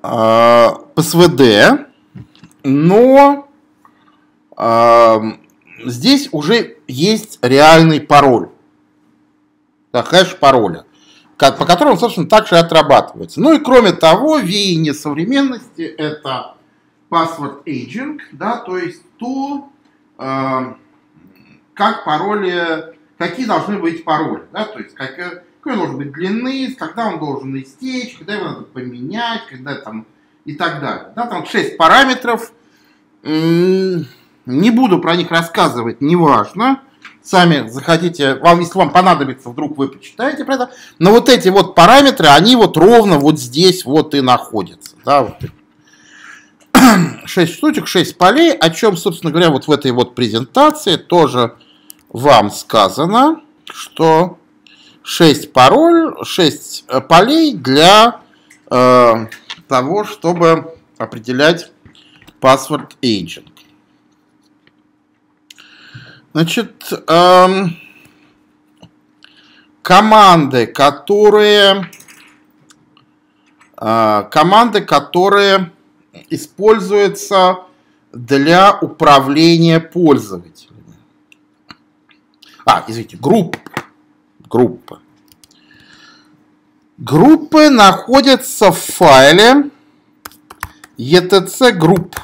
ПСВД, но здесь уже есть реальный пароль. Да, хэш пароля, по которому, собственно, также отрабатывается. Ну и кроме того, веяние современности — это password aging, да, то есть то, как пароли, какие должны быть пароли, да, то есть какой должен быть длины, когда он должен истечь, когда его надо поменять, когда там и так далее. Да, там 6 параметров, не буду про них рассказывать, неважно. Сами заходите, если вам понадобится, вдруг вы почитаете про это. Но вот эти вот параметры, они вот ровно вот здесь вот и находятся. Да, вот. 6 штучек, 6 полей, о чем, собственно говоря, вот в этой вот презентации тоже вам сказано, что 6 полей для того, чтобы определять password aging. Значит, команды, которые используются для управления пользователями. Извините, группы. Группы находятся в файле etc group.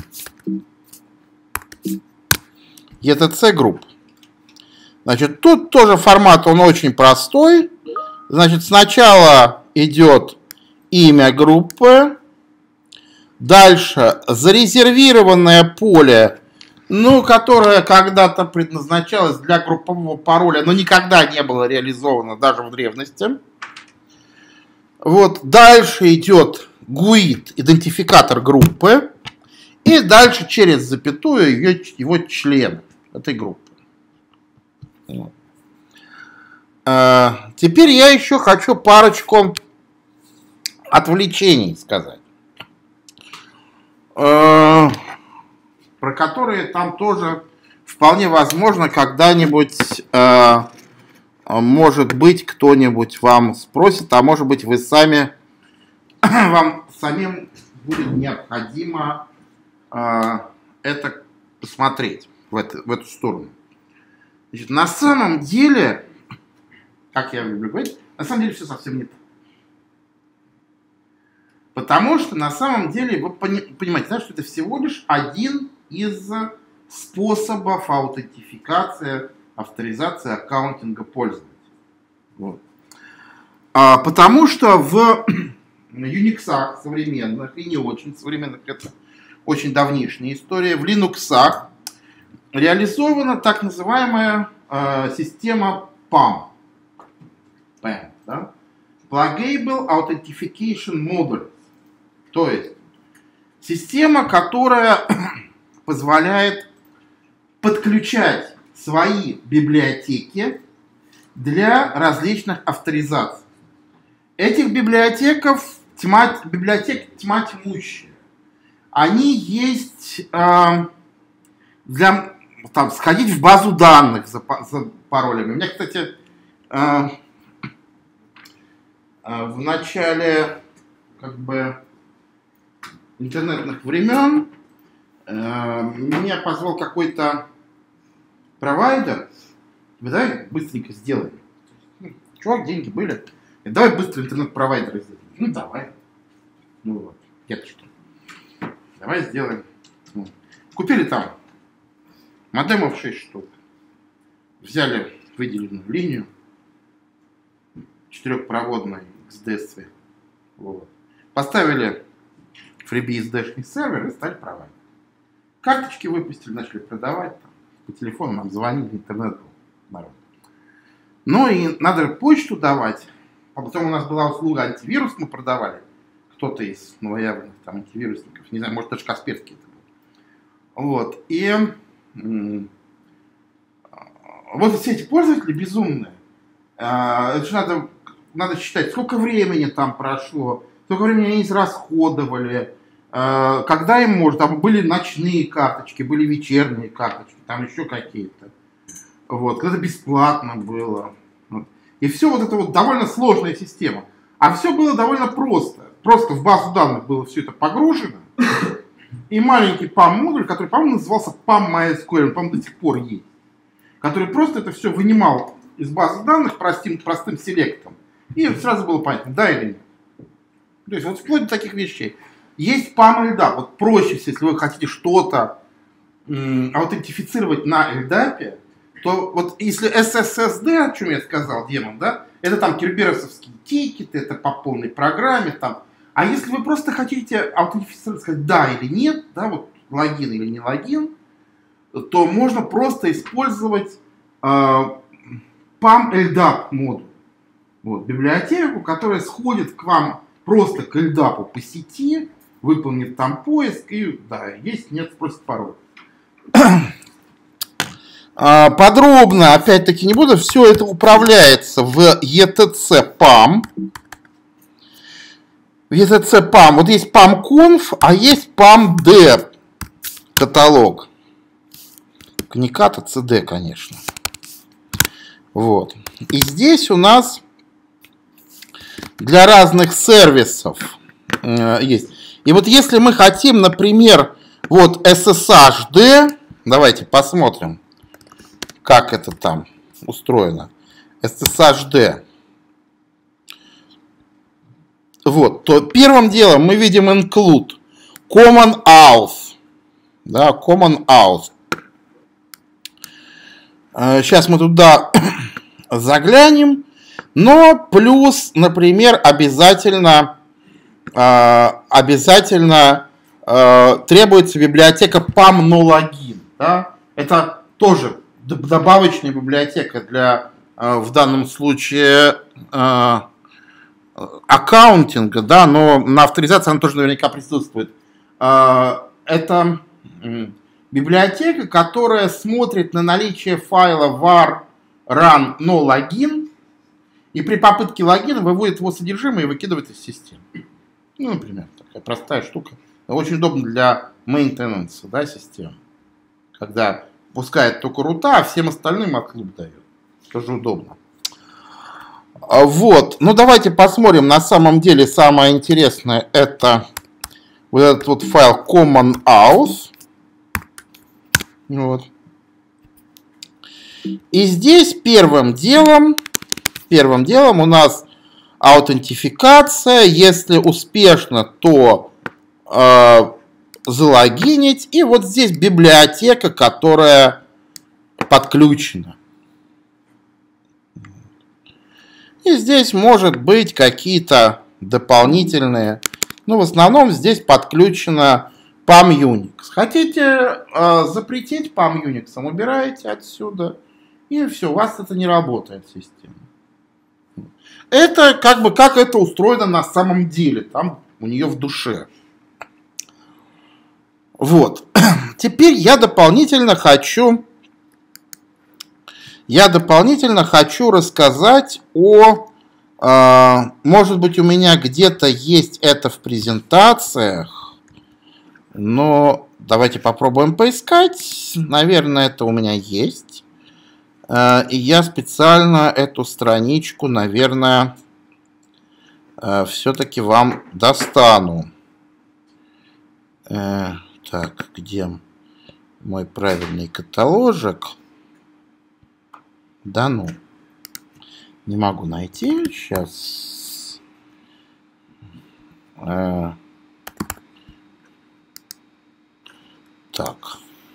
etc-group. Значит, тут тоже формат, он очень простой. Значит, сначала идет имя группы, дальше зарезервированное поле, которое когда-то предназначалось для группового пароля, но никогда не было реализовано даже в древности. Вот, дальше идет GUID, идентификатор группы, и дальше через запятую его член этой группы. Вот. Теперь я еще хочу парочку отвлечений сказать, про которые там тоже вполне возможно когда-нибудь, может быть, кто-нибудь вам спросит, а может быть, вам самим будет необходимо это посмотреть в эту сторону. Значит, на самом деле, как я люблю говорить, на самом деле все совсем не так. Потому что на самом деле вы понимаете, да, что это всего лишь один из способов аутентификации, авторизации, аккаунтинга пользователя. Вот. Потому что в Unix современных и не очень современных, это очень давнишняя история, в Linux реализована так называемая система PAM. Да? Pluggable Authentication Module. То есть система, которая позволяет подключать свои библиотеки для различных авторизаций. Этих библиотек тьма тьмущая. Они есть для сходить в базу данных за паролями. У меня, кстати, в начале интернетных времен меня позвал какой-то провайдер. Давай быстренько сделаем. Чувак, деньги были. Давай быстро интернет-провайдер сделаем. Давай. Вот. Я-то что? Давай сделаем. Купили там модемов 6 штук. Взяли выделенную линию. 4-проводной XDS. Вот. Поставили FreeBSD-шный сервер и стали провайдером. Карточки выпустили, начали продавать. Там, по телефону нам звонили, интернет был народ. Ну и надо почту давать. А потом у нас была услуга антивирус, мы продавали. Кто-то из новоявленных там антивирусников, не знаю, может даже Касперский это был. Вот. И вот все эти пользователи безумные. Это же надо считать, сколько времени там прошло, сколько времени они израсходовали, когда им можно, там были ночные карточки, были вечерние карточки, там еще какие-то. Вот, когда бесплатно было. Вот. И все вот это вот довольно сложная система. А все было довольно просто. просто в базу данных было все это погружено, и маленький PAM-модуль, который, по-моему, назывался PAM-MySQL, он, по-моему, до сих пор есть, который просто это все вынимал из базы данных простым селектом, и сразу было понятно, да или нет. То есть вот вплоть до таких вещей. Есть PAM LDAP. Вот проще, если вы хотите что-то аутентифицировать на LDAP, то вот если SSSD, о чем я сказал, демон, да, это там керберосовские тикеты, это по полной программе, там. А если вы просто хотите аутентифицировать, сказать да или нет, да, вот логин или не логин, то можно просто использовать PAM LDAP модуль. Вот, библиотеку, которая сходит к вам просто к LDAP по сети, выполнит там поиск, и да, есть, нет, спросит пароль. Подробно, опять-таки, не буду, все это управляется в ETC PAM. В ETC PAM, вот есть PAM-Conf, а есть PAM-D каталог. Не кат, а CD, конечно. Вот. И здесь у нас для разных сервисов есть. И вот если мы хотим, например, вот SSHD, давайте посмотрим, как это там устроено. SSHD. Вот, то первым делом мы видим include common auth. Да, common auth. Сейчас мы туда заглянем. Но плюс, например, обязательно требуется библиотека PAM NoLogin. Да? Это тоже добавочная библиотека для, в данном случае, аккаунтинга, да, но на авторизации она тоже наверняка присутствует. Это библиотека, которая смотрит на наличие файла var run NoLogin и при попытке логина выводит его содержимое и выкидывает из системы. Ну, например, такая простая штука. Очень удобно для maintenance, да, системы. Когда пускает только рута, а всем остальным отклуб дает. Тоже удобно. Вот. Ну, давайте посмотрим. На самом деле, самое интересное это вот этот вот файл common auth. Вот. И здесь первым делом у нас аутентификация. Если успешно, то залогинить. И вот здесь библиотека, которая подключена. И здесь может быть какие-то дополнительные. Ну, в основном здесь подключена PAM Unix. Хотите запретить PAM Unix, убираете отсюда. И все, у вас это не работает система. Это как это устроено на самом деле. Там у нее в душе. Вот. Теперь я дополнительно хочу рассказать может быть, у меня где-то есть это в презентациях, но давайте попробуем поискать. Наверное, это у меня есть. И я специально эту страничку, наверное, все-таки вам достану. Так, где мой правильный каталожек? Да ну, не могу найти. Сейчас. Так.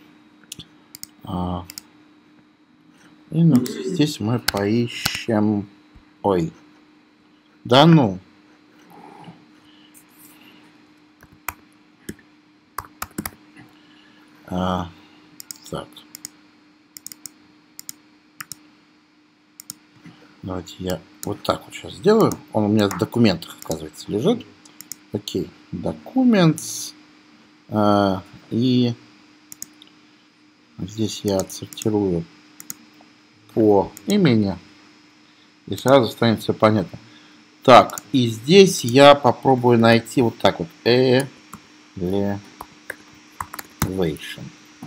Linux. Здесь мы поищем. Ой. Да ну. Так. Давайте я вот так вот сейчас сделаю. Он у меня в документах, оказывается, лежит. Окей. Documents. И здесь я отсортирую по имени. И сразу станет все понятно. Так, и здесь я попробую найти вот так вот. Elevation.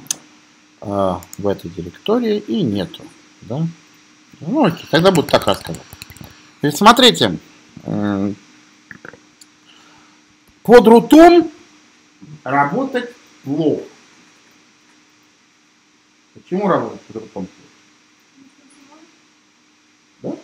В этой директории и нету. Да? Ну, окей, тогда буду так рассказывать. Смотрите. под рутом работать плохо. Почему работать под рутом плохо?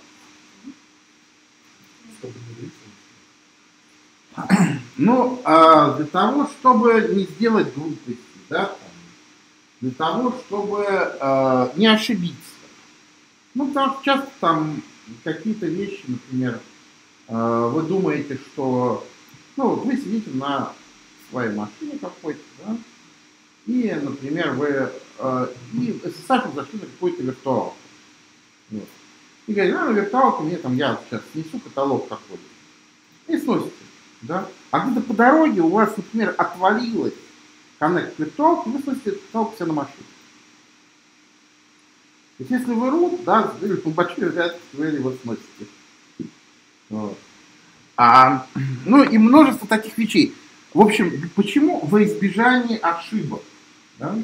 Да? Ну, для того, чтобы не сделать глупости, да, для того, чтобы не ошибиться. Ну, потому что часто там какие-то вещи, например, вы думаете, что, ну, вы сидите на своей машине какой-то, да, и, например, вы и сами зашли на какую-то виртуалку. Вот. И говорите, на виртуалке мне там, я сейчас снесу каталог какой-то. И сносите, да. А где-то по дороге у вас, например, отвалилось коннект виртуалки, вы сносите каталог себе на машине. То есть, если вы root, да, по большой вероятности вы его сносите. Вот. Ну и множество таких вещей. В общем, почему во избежание ошибок? Да?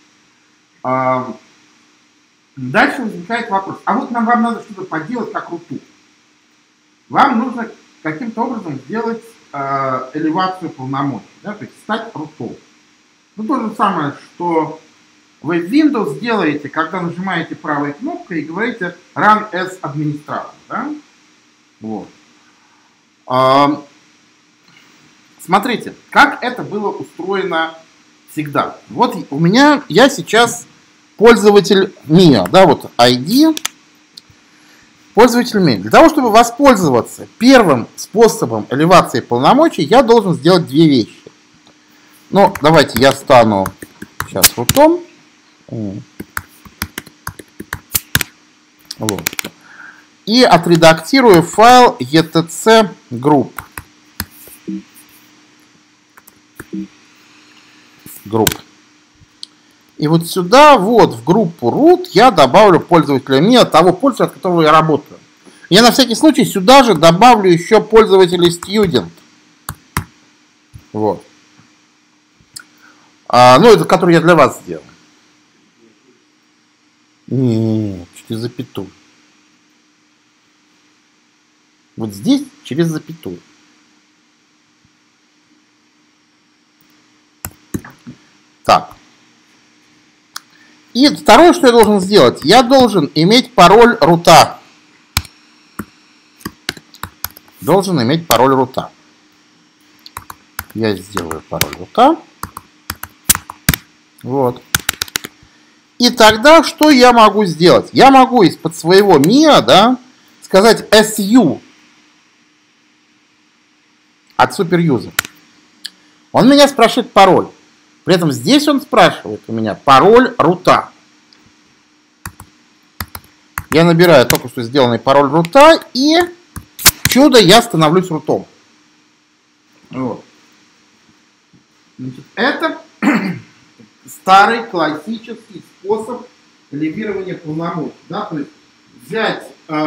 Дальше возникает вопрос. А вот вам надо что-то поделать как руту. Вам нужно каким-то образом сделать элевацию полномочий, да, то есть стать рутом. Ну то же самое, что вы в Windows делаете, когда нажимаете правой кнопкой и говорите run as администратор. Да? Вот. Смотрите, как это было устроено всегда. Вот у меня, я сейчас пользователь MIA, да, вот ID, пользователь MIA. Для того, чтобы воспользоваться первым способом элевации полномочий, я должен сделать две вещи. Ну, давайте я стану сейчас рутом. Вот. И отредактирую файл etc group. И вот сюда, вот в группу root, я добавлю пользователя MIA, того пользователя, от которого я работаю. Я на всякий случай сюда же добавлю еще пользователя student. Вот. Ну, это который я для вас сделал. Нет, через запятую. Вот здесь через запятую. Так. И второе, что я должен сделать, я должен иметь пароль рута. Должен иметь пароль рута. Я сделаю пароль рута. Вот. И тогда что я могу сделать? Я могу из-под своего MIA, да, сказать SU от суперюзера. Он меня спрашивает пароль. При этом здесь он спрашивает у меня пароль рута. Я набираю только что сделанный пароль рута, и чудо, я становлюсь рутом. Вот. Значит, это старый классический способ элевирования полномочий. Да? То есть взять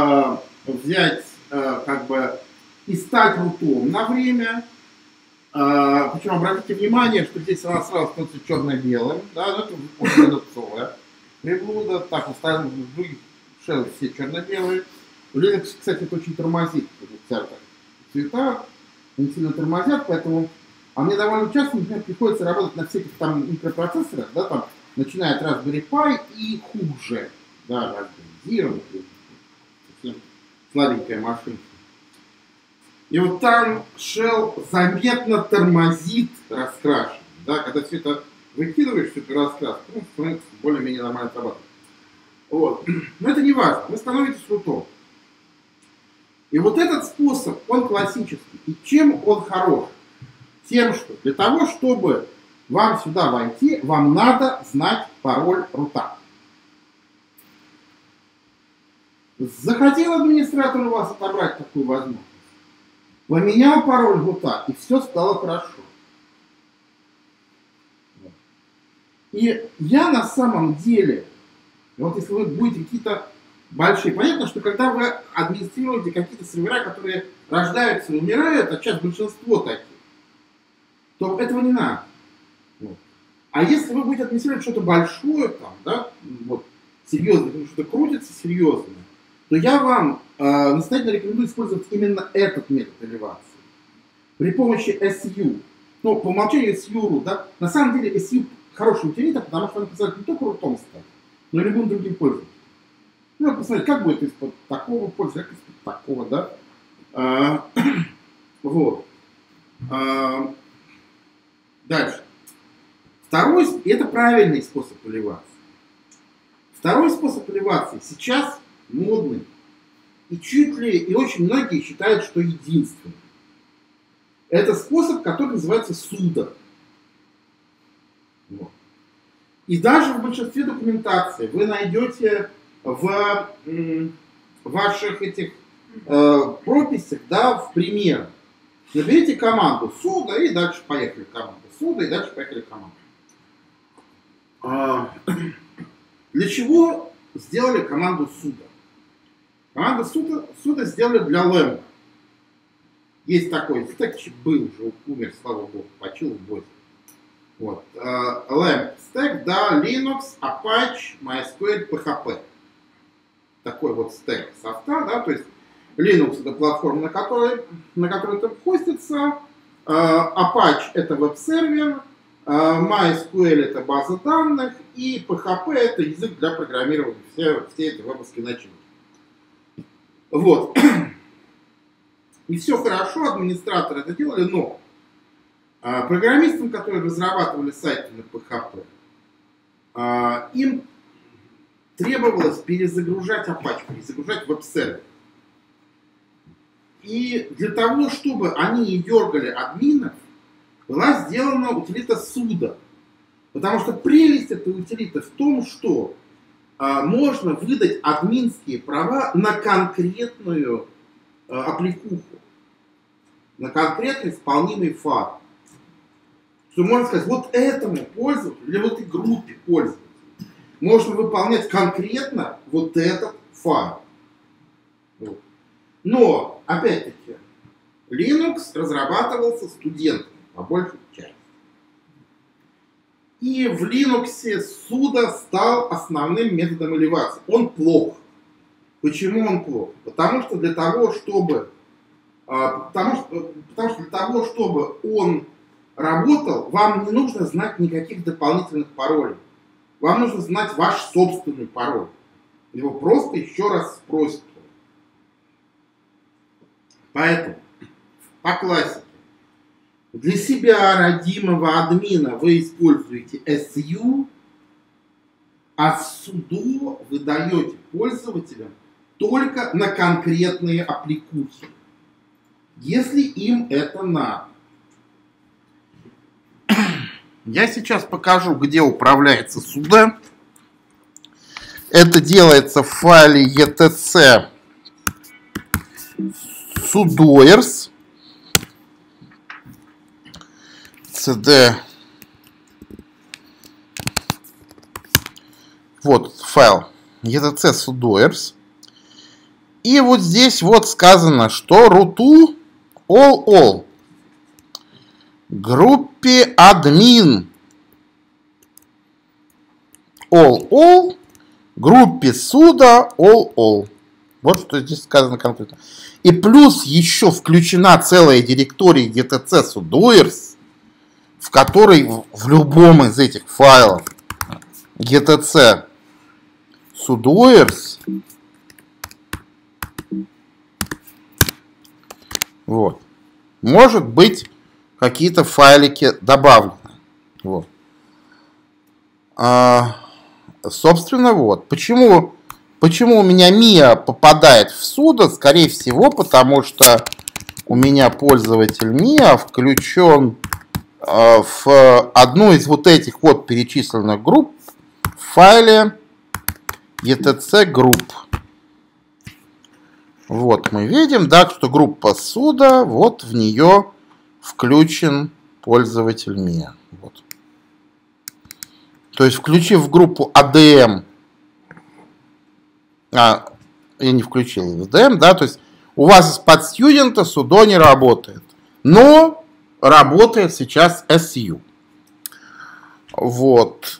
как бы и стать рутом на время. Причем обратите внимание, что здесь она сразу становится черно-белым. Да? Это продавцовая приблуда. Так, оставим в других шеллах все черно-белые. У Linux, кстати, это очень тормозит. Цвета не сильно тормозят, поэтому... А мне довольно часто, например, приходится работать на всяких там микропроцессорах, да, там, начиная от Raspberry Pi и хуже. Да, Raspberry Zero, совсем слабенькая машинка. И вот там Shell заметно тормозит раскрашивание. Да, когда все это выкидываешь, все это раскрас, ну, становится более-менее нормально работать. Вот. Но это не важно, вы становитесь рутом. И вот этот способ, он классический. И чем он хорош? Тем, что для того, чтобы вам сюда войти, вам надо знать пароль рута. Захотел администратор у вас отобрать такую возможность. Поменял пароль рута, и все стало хорошо. И я на самом деле, вот если вы будете какие-то большие, понятно, что когда вы администрируете какие-то сервера, которые рождаются и умирают, а сейчас большинство таких, то этого не надо. Вот. А если вы будете администрировать что-то большое, там, да, вот, серьезное, что-то крутится серьезное, то я вам настоятельно рекомендую использовать именно этот метод элевации. при помощи SU. Ну, по умолчанию SU, да, на самом деле SU хороший утилита, потому что он позволяет не только рутом стать, но и любым другим пользователям. Ну, посмотреть, как будет из-под такого пользователя, как из-под такого, да. Вот. Дальше. Второй, это правильный способ эвалюации. Второй способ эвалюации сейчас модный. И чуть ли, и очень многие считают, что единственный. Это способ, который называется суда. Вот. И даже в большинстве документации вы найдете в ваших этих прописях, да, в примерах. Наберите команду суда и дальше поехали команда суда и дальше поехали команда. Для чего сделали команду суда? Команду суда сделали для Lamb. Есть такой стек, был уже, умер, слава богу, почил в бозе. Вот. Lamb стек, да, Linux, Apache, MySQL, PHP. Такой вот стек софта, да, то есть Linux это платформа, на которой это хостится, Apache это веб-сервер, MySQL это база данных, и PHP это язык для программирования все эти вебовские начинки. Вот. И все хорошо, администраторы это делали, но программистам, которые разрабатывали сайты на PHP, им требовалось перезагружать Apache, перезагружать веб-сервер. И для того, чтобы они не дергали админов, была сделана утилита суда. Потому что прелесть этой утилиты в том, что можно выдать админские права на конкретную аппликуху, на конкретный исполнимый файл. Что можно сказать, вот этому пользователю или вот этой группе пользователей можно выполнять конкретно вот этот файл. Вот. Но, опять-таки, Linux разрабатывался студентами, по большей части. И в Linux суда стал основным методом эвалюации. Он плох. Почему он плох? Потому что для того, чтобы он работал, вам не нужно знать никаких дополнительных паролей. Вам нужно знать ваш собственный пароль. Его просто еще раз спросят. Поэтому по классике для себя родимого админа вы используете SU, а sudo вы даете пользователям только на конкретные аппликухи, если им это надо. Я сейчас покажу, где управляется sudo. Это делается в файле etc sudoers cd. Вот файл etc sudoers. И вот здесь вот сказано, что root all группе admin all группе sudo all. Вот что здесь сказано конкретно. И плюс еще включена целая директория etc sudoers, в которой в любом из этих файлов etc sudoers вот, может быть какие-то файлики добавлены. Вот. Собственно, вот. Почему у меня Mia попадает в sudo? Скорее всего, потому что у меня пользователь Mia включен в одну из вот этих вот перечисленных групп в файле etc group. Вот мы видим, да, что группа sudo, вот в нее включен пользователь Mia. Вот. То есть, включив группу ADM, я не включил ADM, да, то есть у вас из-под студента sudo не работает, но работает сейчас SU. Вот.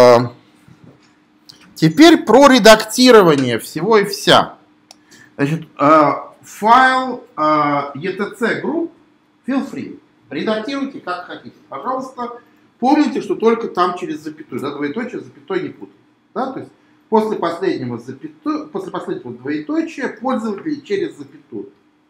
Теперь про редактирование всего и вся. Значит, файл etc group Feel free. Редактируйте как хотите. Пожалуйста, помните, что только там через запятую. Да, двоеточие, запятой не путать. Да, то есть после последнего двоеточия пользователь через запятую.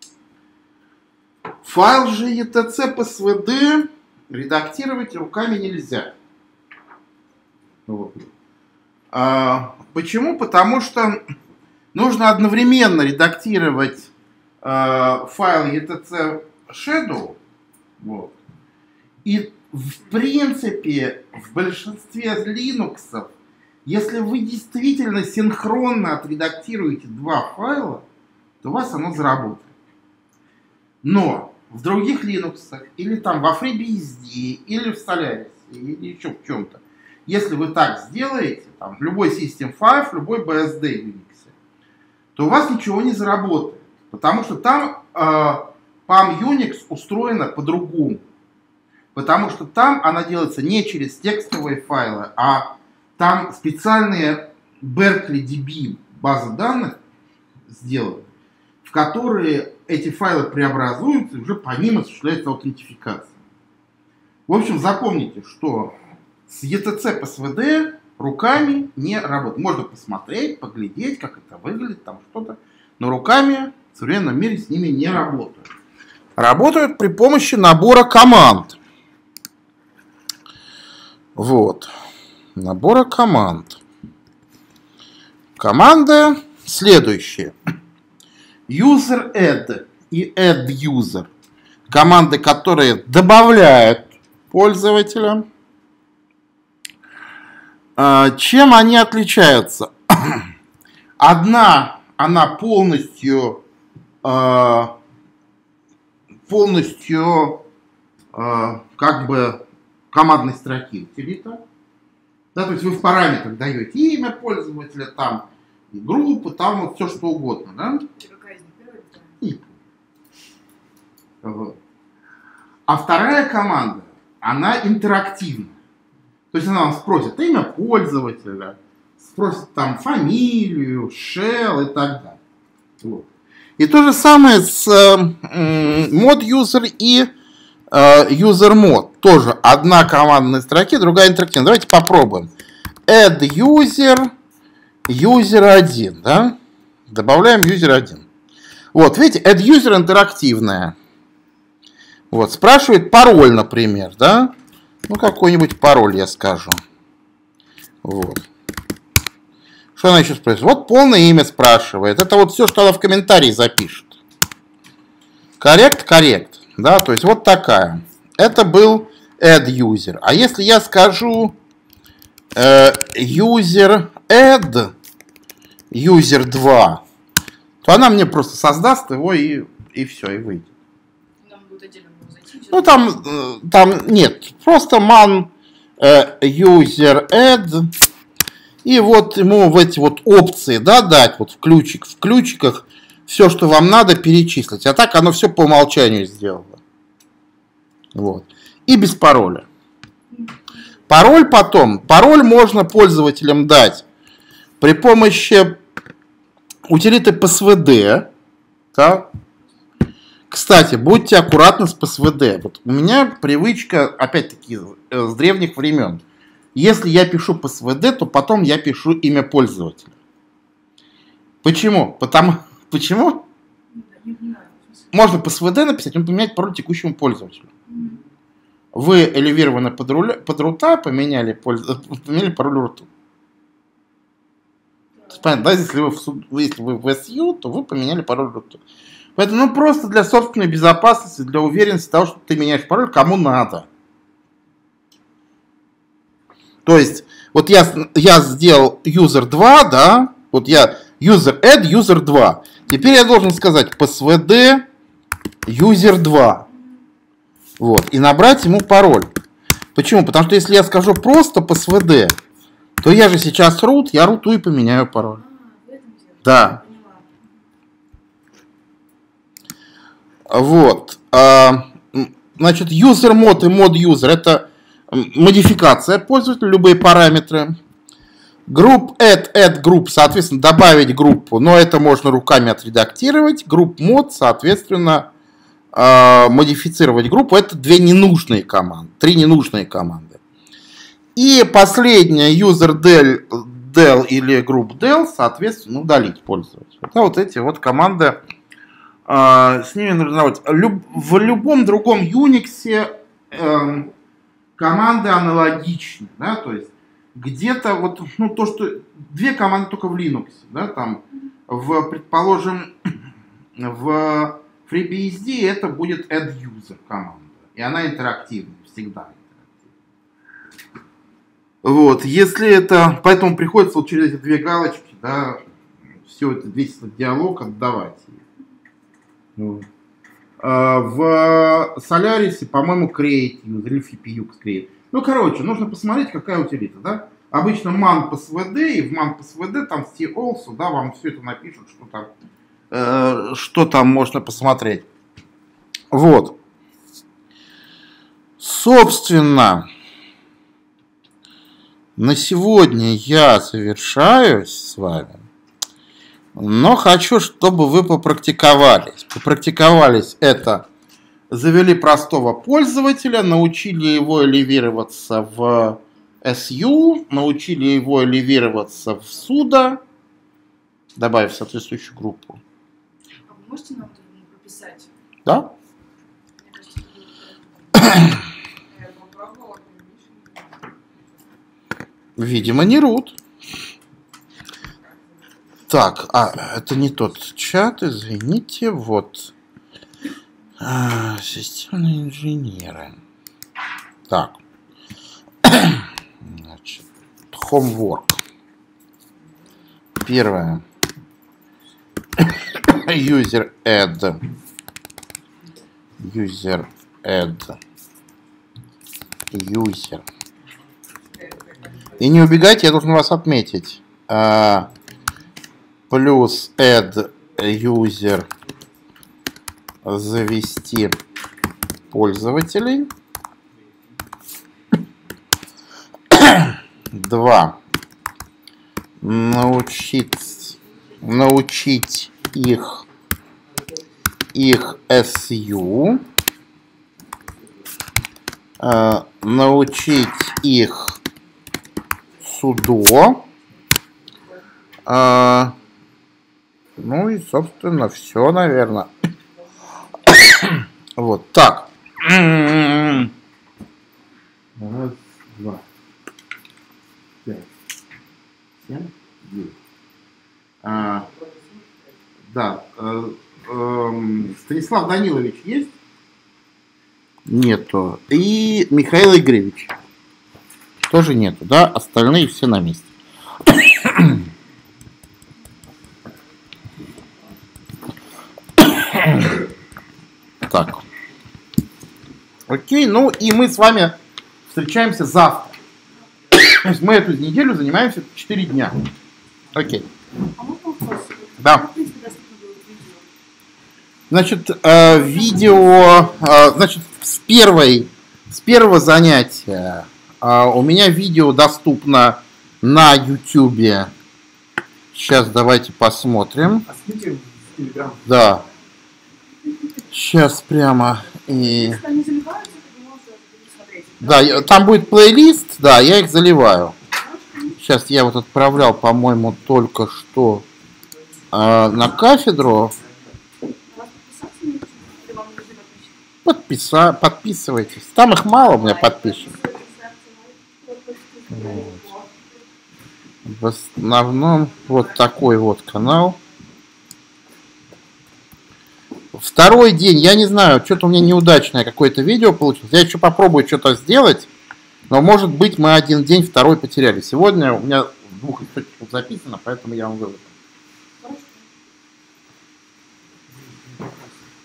Файл же etc psvd редактировать руками нельзя. Вот. Почему? Потому что нужно одновременно редактировать файл etc shadow. Вот. И в принципе в большинстве Linux, если вы действительно синхронно отредактируете два файла, то у вас оно заработает. Но в других Linux, или там во FreeBSD, или в Solaris, или еще в чем-то, если вы так сделаете, там, любой System 5, любой BSD в Unix, то у вас ничего не заработает. Потому что там PAM Unix устроена по-другому. Потому что там она делается не через текстовые файлы, а там специальные Berkeley DB базы данных сделаны, в которые эти файлы преобразуются, и уже по ним осуществляется аутентификация. В общем, запомните, что с etc psvd руками не работает. Можно посмотреть, поглядеть, как это выглядит, там что-то, но руками в современном мире с ними не работают. Работают при помощи набора команд. Вот. Набора команд. Команды следующие. User add и add user. Команды, которые добавляют пользователя. Чем они отличаются? Одна, она полностью как бы командной строки утилита. Да, то есть вы в параметрах даете имя пользователя, там и группу, там вот все что угодно. Да? И. Вот. А вторая команда, она интерактивна. То есть она вам спросит имя пользователя, спросит там фамилию, shell и так далее. Вот. И то же самое с mod user и user mod. Тоже одна командная строки, другая интерактивная. Давайте попробуем. Add user, user 1. Да? Добавляем user 1. Вот, видите, add user интерактивная. Вот, спрашивает пароль, например, да? Ну, какой-нибудь пароль я скажу. Вот. Что она еще спрашивает? Вот полное имя спрашивает. Это вот все, что она в комментарии запишет. Коррект. Да, то есть вот такая. Это был add user. А если я скажу user add user 2, то она мне просто создаст его и все, и выйдет. Ну, там нет. Просто man user add. И вот ему в эти вот опции, да, дать вот в ключиках все, что вам надо, перечислить. А так оно все по умолчанию сделало. Вот. И без пароля. Пароль можно пользователям дать при помощи утилиты psvd. Да? Кстати, будьте аккуратны с psvd. Вот у меня привычка, опять-таки, с древних времен. Если я пишу psvd, то потом я пишу имя пользователя. Почему? Почему? Можно psvd написать, но поменять пароль текущему пользователю. Вы элевированы под рута, поменяли пароль руту. Понятно, да? Если вы в SU, то вы поменяли пароль руту. Поэтому просто для собственной безопасности, для уверенности того, что ты меняешь пароль, кому надо. То есть, вот я сделал user 2, да, вот я user add user 2. Теперь я должен сказать psvd user 2. Вот, и набрать ему пароль. Почему? Потому что если я скажу просто psvd, то я же сейчас root, я руту и поменяю пароль. Да. Вот. Значит, user mod и mod user это модификация пользователя, любые параметры. Group add group, соответственно, добавить группу, но это можно руками отредактировать. Group mod, соответственно, модифицировать группу. Это две ненужные команды, три ненужные команды. И последняя user_del или group_del, соответственно, удалить пользователя. Это вот эти вот команды. С ними нужно работать. В любом другом Unix команды аналогичны, да, то есть где-то вот, ну, то, что две команды только в Linux, да, там, предположим, в FreeBSD это будет add_user команда, и она интерактивная, всегда интерактивная. Вот, если это, поэтому приходится вот через эти две галочки, да, все это, весь этот диалог отдавать. В Solaris, по-моему, create user или FPU create. Ну, короче, нужно посмотреть, какая утилита, да. Обычно man PSVD, и в man PSVD там also, да, вам все это напишут, что там можно посмотреть. Вот. Собственно, на сегодня я завершаюсь с вами. Но хочу, чтобы вы попрактиковались. Попрактиковались это, завели простого пользователя, научили его элевироваться в SU, научили его элевироваться в sudo, добавив соответствующую группу. А вы можете нам прописать? Да? Видимо, не root. Так, это не тот чат, извините, вот. Системные инженеры. Так. Значит, homework. Первое. User add. User add. User. И не убегайте, я должен вас отметить. Плюс add user, завести пользователей. 2. Научить их SU. Научить их sudo. Ну и, собственно, все, наверное. Вот так. Раз, два, пять, 7, 9. Да. Станислав Данилович есть? Нету. И Михаил Игоревич тоже нету, да? Остальные все на месте. Так. Окей, ну и мы с вами встречаемся завтра. То есть мы эту неделю занимаемся 4 дня. Окей. А можно вопрос? Да. Значит, видео, значит, с первого занятия у меня видео доступно на YouTube. Сейчас давайте посмотрим. А скиньте в Telegram. Да. Сейчас прямо и... Если они заливаются, то вы можете смотреть. Да, там будет плейлист, да, я их заливаю. Сейчас я вот отправлял, по-моему, только что на кафедру. Подписывайтесь. Там их мало у меня подписчиков. Вот. В основном вот такой вот канал. Второй день, я не знаю, что-то у меня неудачное какое-то видео получилось. Я еще попробую что-то сделать, но может быть мы один день, второй потеряли. Сегодня у меня в 2 источниках записано, поэтому я вам говорю.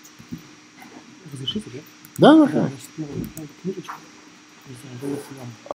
Разрешите, да? Да, Да, да. книжечку. Не знаю,